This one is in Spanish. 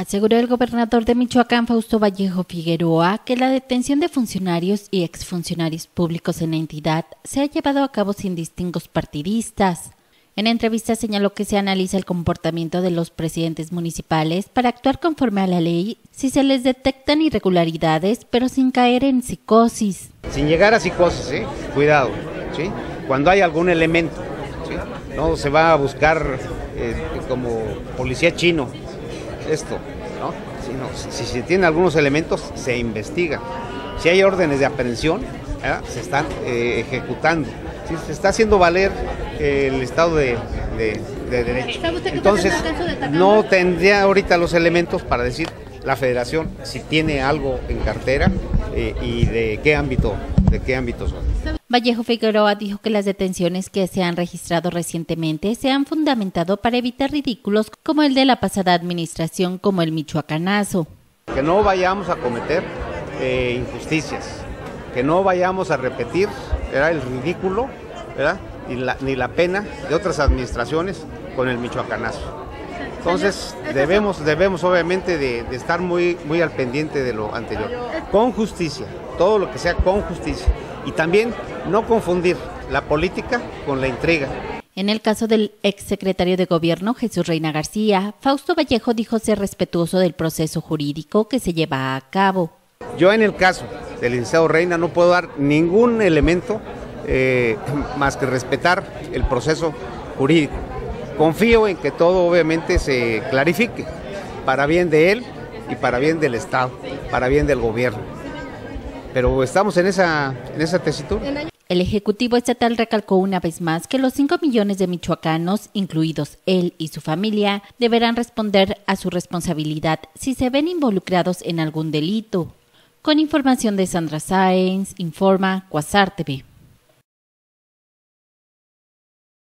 Aseguró el gobernador de Michoacán, Fausto Vallejo Figueroa, que la detención de funcionarios y exfuncionarios públicos en la entidad se ha llevado a cabo sin distingos partidistas. En entrevista señaló que se analiza el comportamiento de los presidentes municipales para actuar conforme a la ley si se les detectan irregularidades, pero sin caer en psicosis. Sin llegar a psicosis, cuidado, ¿sí? Cuando hay algún elemento, ¿sí? No se va a buscar como policía chino esto, ¿no? Si se tienen algunos elementos, se investiga. Si hay órdenes de aprehensión, se están ejecutando. ¿Sí? Se está haciendo valer el Estado de Derecho. Entonces, no tendría ahorita los elementos para decir la Federación si tiene algo en cartera y de qué ámbito son. Vallejo Figueroa dijo que las detenciones que se han registrado recientemente se han fundamentado para evitar ridículos como el de la pasada administración, como el michoacanazo. Que no vayamos a cometer injusticias, que no vayamos a repetir el ridículo, ¿verdad? Ni la pena de otras administraciones con el michoacanazo. Entonces debemos obviamente de estar muy al pendiente de lo anterior, con justicia, todo lo que sea con justicia, y también no confundir la política con la intriga. En el caso del exsecretario de Gobierno, Jesús Reina García, Fausto Vallejo dijo ser respetuoso del proceso jurídico que se lleva a cabo. Yo en el caso del licenciado Reina no puedo dar ningún elemento más que respetar el proceso jurídico. Confío en que todo obviamente se clarifique para bien de él y para bien del Estado, para bien del gobierno. Pero estamos en esa tesitura. El Ejecutivo Estatal recalcó una vez más que los 5 millones de michoacanos, incluidos él y su familia, deberán responder a su responsabilidad si se ven involucrados en algún delito. Con información de Sandra Sáenz, informa Quasar TV.